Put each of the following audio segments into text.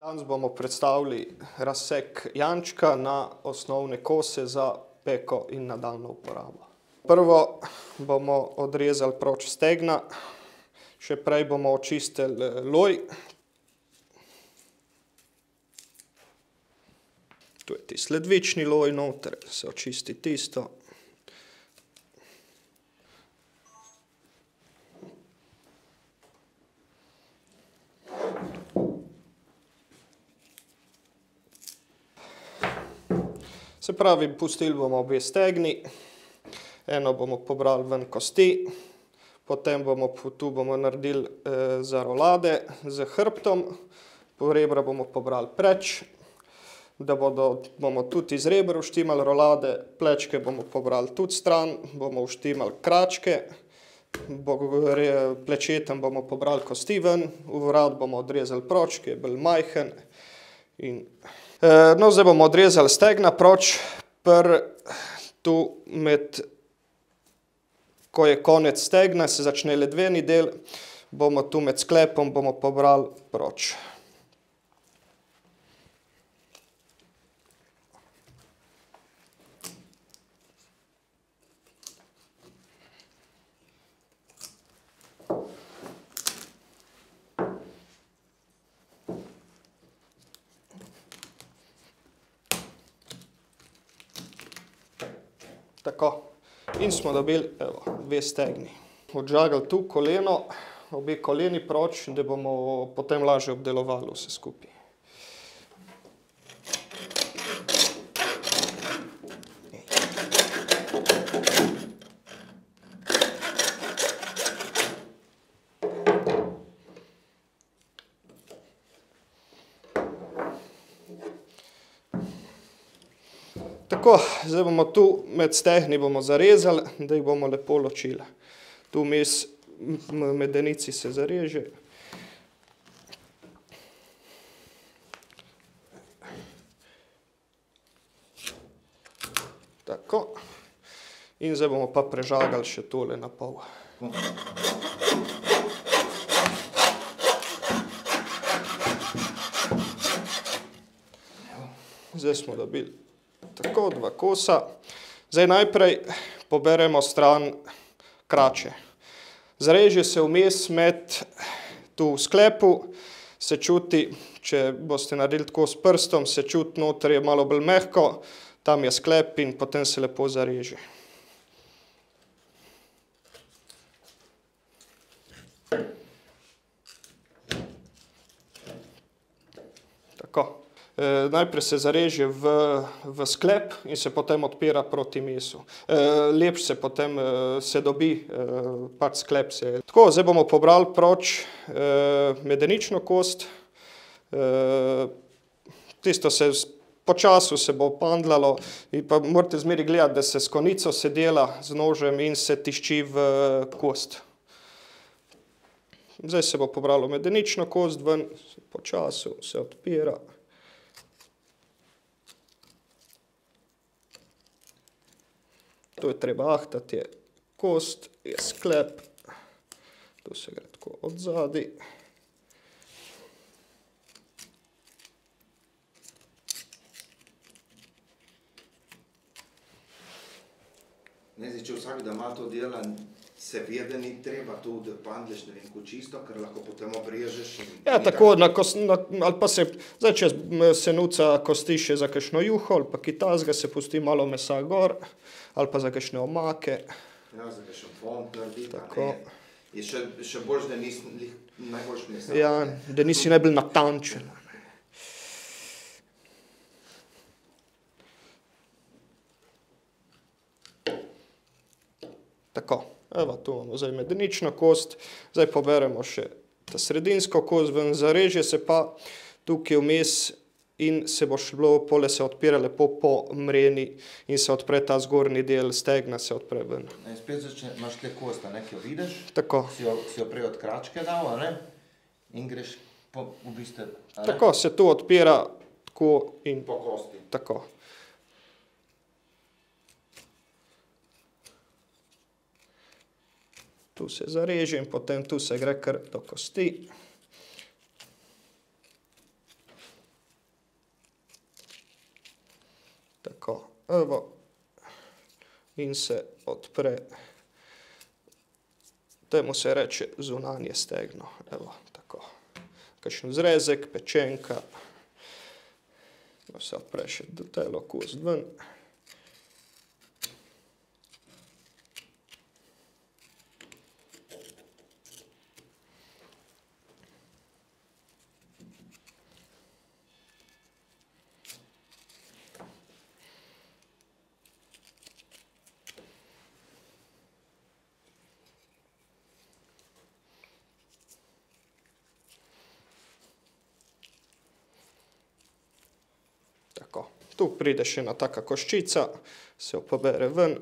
Danes bomo predstavili razsek jančka na osnovne kose za peko in nadaljnjo uporabo. Prvo bomo odrezali proč stegna, še prej bomo očistili loj. Tu je tisti ledvični loj noter, se očisti tisto. Se pravi, pustili bomo obe stegni, eno bomo pobrali ven kosti, potem tu bomo naredili za rolade z hrbtom, po rebra bomo pobrali preč, da bomo tudi iz reber vštimali rolade, plečke bomo pobrali tudi stran, bomo vštimali kračke, plečetem bomo pobrali kosti ven, vrat bomo odrezali proč, ki je bolj majhen. No, zdaj bomo odrezali stegna proč, tu med, ko je konec stegna, se začne ledveni del, bomo tu med sklepom bomo pobrali proč. Tako, in smo dobili, evo, dve stegni. Odžagali tu koleno, obe koleni proč, da bomo potem lažje obdelovali vse skupaj. Tako, zdaj bomo tu med stegni bomo zarezali, da jih bomo lepo ločili. Tu vmes medenici se zareže. Tako. In zdaj bomo pa prežagali še tole na pol. Zdaj smo dobili tako, dva kosa. Zdaj najprej poberemo stran krače. Zareže se vmes med tu v sklepu, se čuti, če boste naredili tako s prstom, se čuti noter je malo bolj mehko, tam je sklep in potem se lepo zareže. Tako. Najprej se zareže v sklep in se potem odpira proti mesu. Lepše se potem se dobi, pač sklep se. Tako, zdaj bomo pobrali proč medenično kost. Tisto se počasi se bo pandlalo in pa morate zmeraj gledati, da se s konico se dela z nožem in se tišči v kost. Zdaj se bo pobralo medenično kost ven, počasi se odpira. Tu je treba ahtati, je kost, je sklep, tu se gre tako od zadaj. Ne, zdaj, če vsak, da ima to dela, se ve, da ni treba to, da pandleš, ne vem, ko čisto, ker lahko potem obrežeš. Ja, tako, ali pa se, zdaj, če se nuca kosti še za kakšno juho, ali pa kaj takega, se pusti malo mesa gor, ali pa za kakšne omake. Ja, za kakšen fond narediti. Tako. Je še boljš, da nisi najboljš mesa. Ja, da nisi najbolj natančen. Tako, evo, tu imamo zdaj medenično kost, zdaj poberemo še ta sredinsko kost ven, zareže se pa tukaj vmes in se bo šlo, pole se odpira lepo po mreni in se odpre ta zgornji del stegna, se odpre ven. In spet začne, imaš te kosta, ne, ki jo vidiš, Tako. si jo prej od kračke dal, a ne, in greš po, v bistvu, a ne? Tako, se tu odpira tako in Po kosti. tako. Tu se zareže in potem tu se gre kar do kosti. tako, evo, in se odpre. Temu se reče zunanje stegno, evo, tako. Kakšen zrezek, pečenka, se odpre še telo kost ven. Tako, tu pride še ena taka koščica, se jo pobere ven.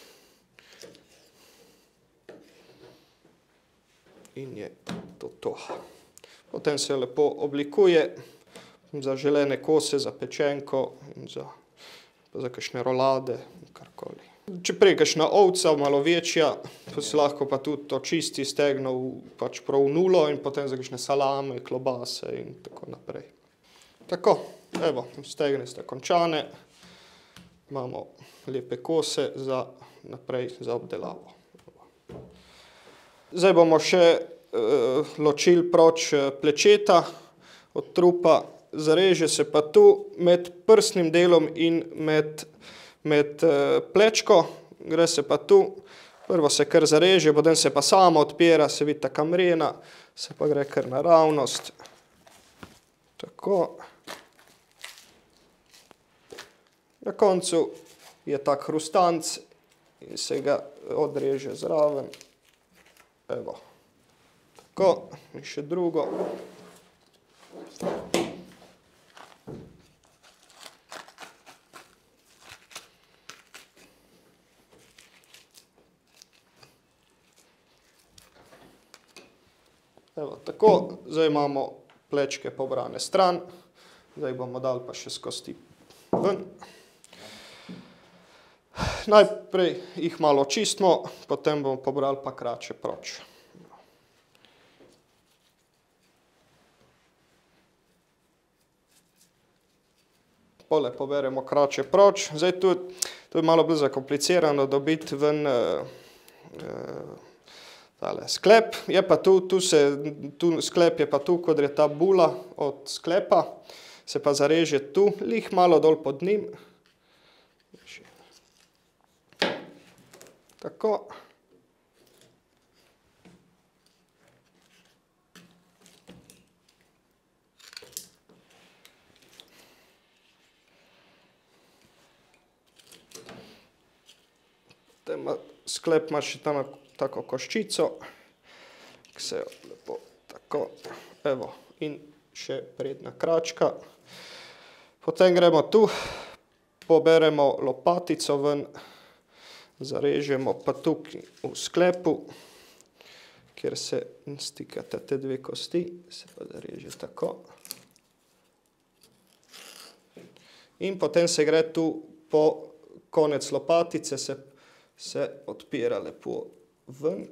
In je to. Potem se lepo oblikuje za želene kose, za pečenko in za kakšne rolade, karkoli. Če prej kakšna ovca, malo večja, pa si lahko pa tudi to čisti stegno pač prav v nulo in potem za kakšne salame, klobase in tako naprej. Tako, evo, stegne sta končane, imamo lepe kose za naprej za obdelavo. Zdaj bomo še ločili proč plečeta od trupa, zareže se pa tu med prsnim delom in med plečko, gre se pa tu, prvo se kar zareže, potem se pa sama odpira, se vidi ta kamrena, se pa gre kar naravnost. Tako. Na koncu je tak hrustanc in se ga odreže zraven. Evo, tako, in še drugo. Evo, tako, zdaj imamo plečke pobrane stran, zdaj bomo dali pa še s kosti ven. Najprej jih malo očistimo, potem bomo pobrali pa krače proč. Pole poberemo krače proč. Zdaj tu je malo bolj zakomplicirano dobiti ven tale sklep. Je pa tu sklep je pa tu, kot je ta bula od sklepa, se pa zareže tu, lih malo dol pod njim. Tako. Sklep ima še tako koščico, ki se jo lepo tako, evo, in še prednja kračka. Potem gremo tu, poberemo lopatico ven, zarežemo pa tukaj v sklepu, kjer se stikata te dve kosti, se pa zareže tako. In potem se gre tu po konec lopatice, se odpira lepo ven.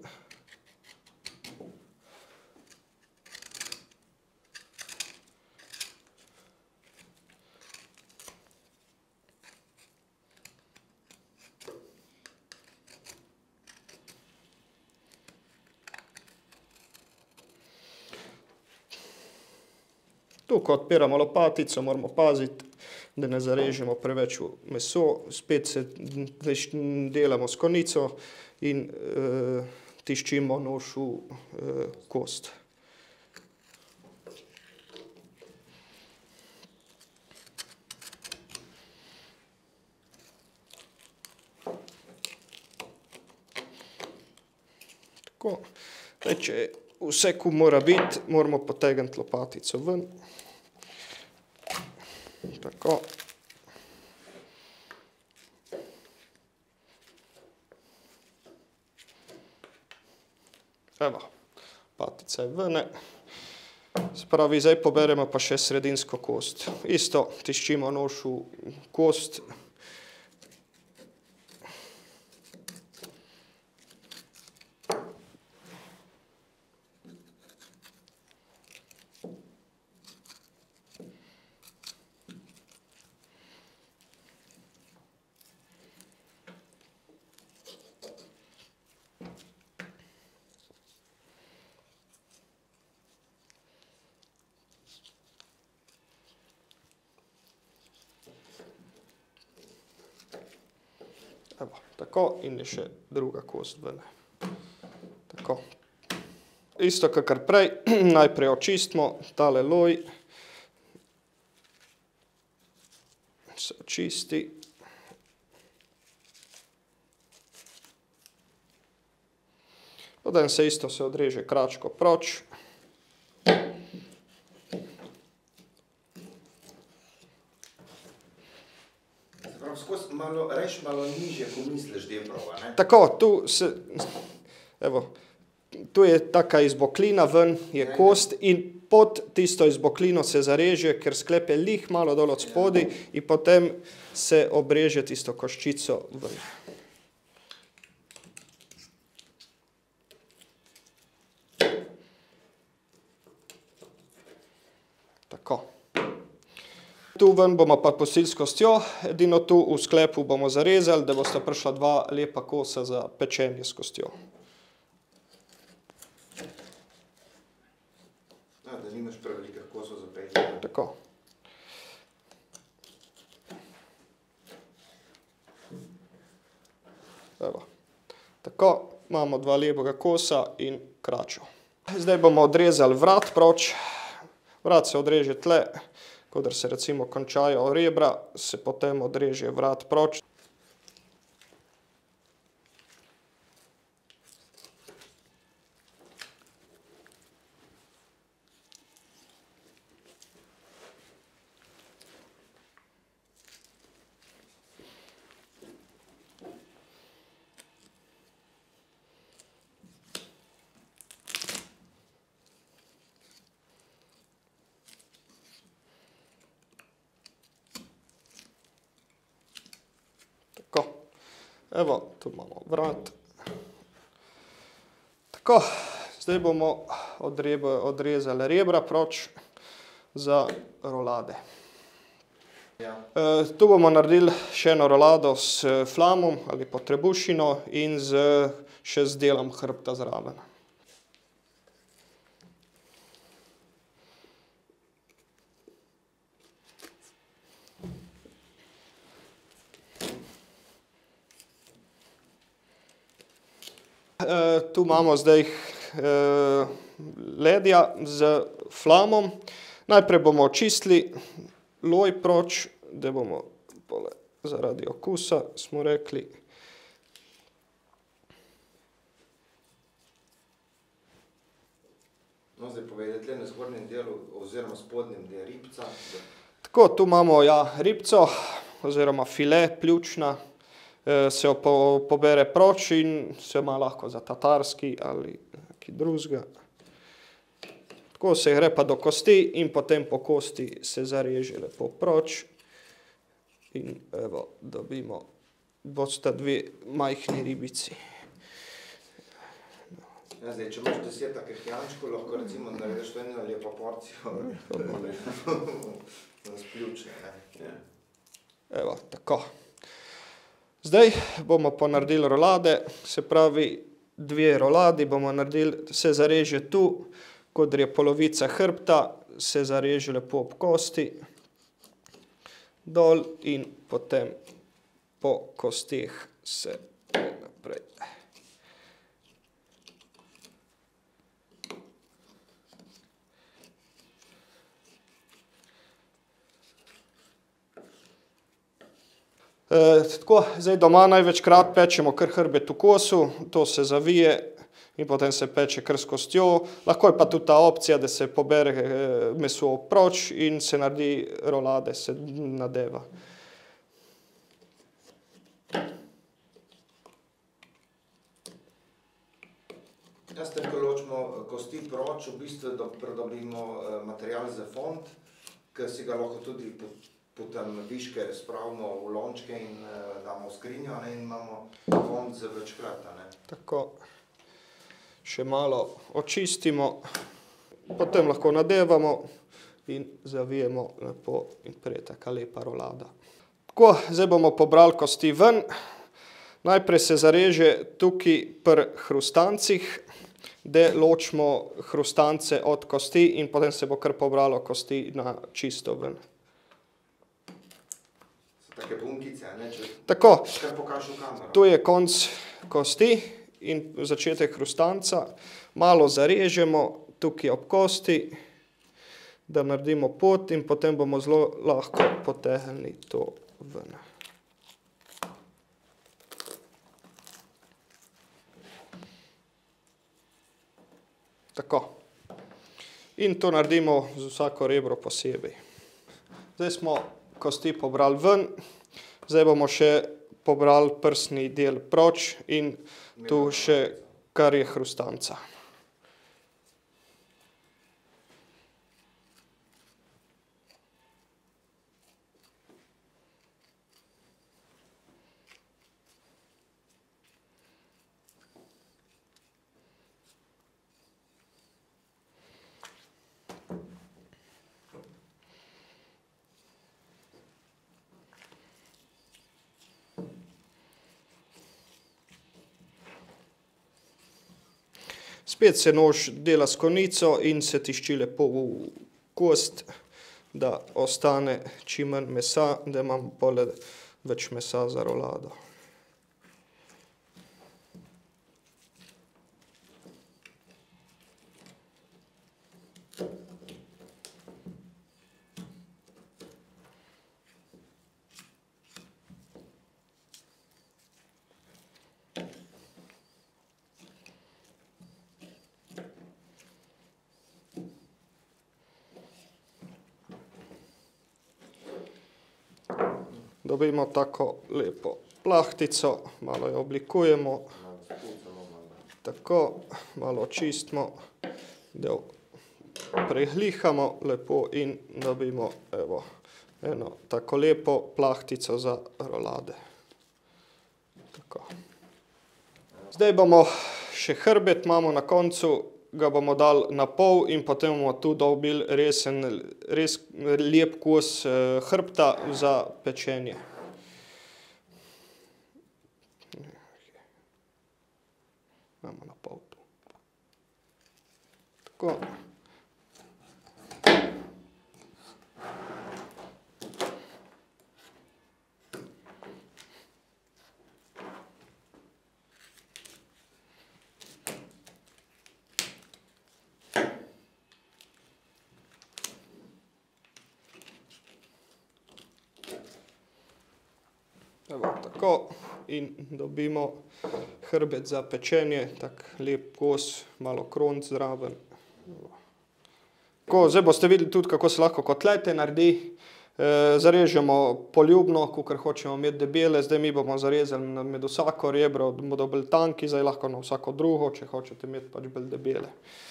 Tu, ko odpiramo lopatico, moramo paziti, da ne zarežemo preveč v meso. Spet se delamo s konico in tiščimo nož v kost. Tako. Zdaj, če vse, ko mora biti, moramo potegniti lopatico ven. Tako. Evo, lopatica je ven. Se pravi, zdaj poberemo pa še sredinsko kost. Isto, tiščimo nož v kost. Tako, in je še druga kost ven. Tako. Isto kakor prej, najprej očistimo tale loj. Se očisti. Potem se isto se odreže kračko proč. Reš malo nižje, ko misliš debrova, ne? Tako, tu se, evo, tu je taka izboklina ven, je kost in pod tisto izboklino se zareže, ker sklep je lih malo dol od spodi in potem se obreže tisto koščico ven. Tako. Tu ven bomo pa pustili s kostjo, edino tu v sklepu bomo zarezali, da bosta prišla dva lepa kosa za pečenje s kostjo. Da nimaš prevelikih kosov za pečenje. Tako. Evo. Tako, imamo dva lepega kosa in kračo. Zdaj bomo odrezali vrat proč. Vrat se odreže tle. Kodar se recimo končajo rebra, se potem odreže vrat proč. Tako, evo, tu imamo vrat. Tako, zdaj bomo odrezali rebra proč za rolade. Tu bomo naredili še eno rolado s flamom ali pa trebušino in še z delom hrbta zraven. Tu imamo zdaj ledja z flamom. Najprej bomo očistili loj proč, da bomo zaradi okusa, smo rekli. No, zdaj povedati le na zgornjem delu oziroma spodnjem delu ribca. Tako, tu imamo ribco oziroma file, pljučna. Se jo pobere proč in se ima lahko za tatarski ali nekaj drugega. Tako se gre pa do kosti in potem po kosti se zareže lepo proč. In evo, dobimo, bosta dve majhni ribici. Ja, zdaj, če imaš 10 takih jančkov, lahko recimo narediš to eno lepo porcijo. Spljučne, ne? Evo, tako. Zdaj bomo pa naredili rolade, se pravi dve roladi bomo naredili, se zareže tu, kodar je polovica hrbta, se zareže lepo ob kosti, dol in potem po kosteh se naprej. Tako, zdaj doma največkrat pečemo kar hrbet v kosu, to se zavije in potem se peče kar s kostjo. Lahko je pa tudi ta opcija, da se pobere meso proč in se naredi rolade, se nadeva. Jaz tem, ko ločimo kosti proč, v bistvu pridobimo material za fond, ker si ga lahko tudi potem viške spravimo v lončke in damo v skrinjo in imamo fond za večkrat. Tako, še malo očistimo, potem lahko nadevamo in zavijemo lepo in pride taka lepa rolada. Tako, zdaj bomo pobrali kosti ven. Najprej se zareže tukaj pri hrustancih, da ločimo hrustance od kosti in potem se bo kar pobralo kosti na čisto ven. take bunkice, ne, če Tako, kar pokažeš v kamero. tu je konc kosti in začetek hrustanca. Malo zarežemo tukaj ob kosti, da naredimo pot in potem bomo zelo lahko potegnili to ven. Tako. In to naredimo z vsako rebro posebej. Zdaj smo kosti pobrali ven, zdaj bomo še pobrali prsni del proč in tu še kar je hrustanca. Spet se nož dela s konico in se tišči lepo v kost, da ostane čim manj mesa, da imam pole več mesa za rolado. Dobimo tako lepo plahtico, malo jo oblikujemo, tako, malo očistimo, da jo preglihamo lepo in dobimo evo, eno tako lepo plahtico za rolade. Tako. Zdaj bomo še hrbet, imamo na koncu, ga bomo dali na pol in potem bomo tu dobili res lep kos hrbta za pečenje. Imamo na pol tu. Tako. Evo, tako in dobimo hrbet za pečenje, tak lep kos, malo kronc zraven. Tako, zdaj boste videli tudi, kako se lahko kotlete naredi. Zarežemo poljubno, kakor hočemo imeti debele, zdaj mi bomo zarezali med vsako rebro, da bodo bolj tanki, zdaj lahko na vsako drugo, če hočete imeti pač bolj debele.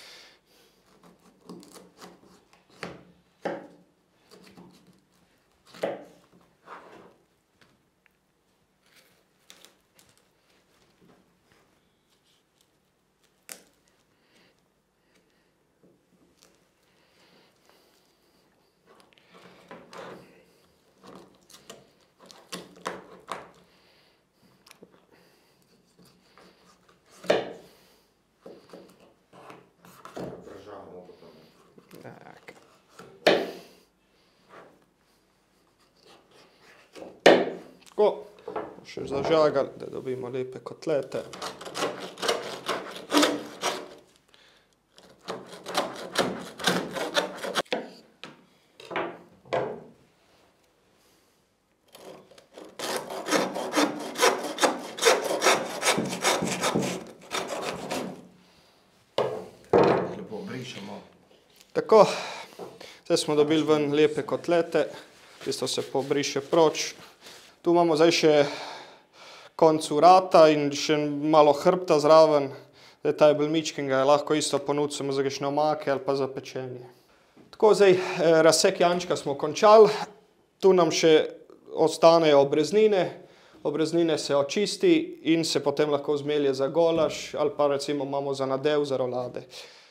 Tako, še zažagali, da dobimo lepe kotlete. Lepo brišemo. Tako, zdaj smo dobili ven lepe kotlete, tisto se pobriše proč. Tu imamo zdaj še konc vrata in še malo hrbta zraven, zdaj ta je bolj mičken, ga lahko isto ponudimo za kakšne omake ali pa za pečenje. Tako, zdaj razsek jančka smo končali, tu nam še ostanejo obreznine. Obreznine se očisti in se potem lahko zmelje za golaž ali pa recimo imamo za nadev za rolade.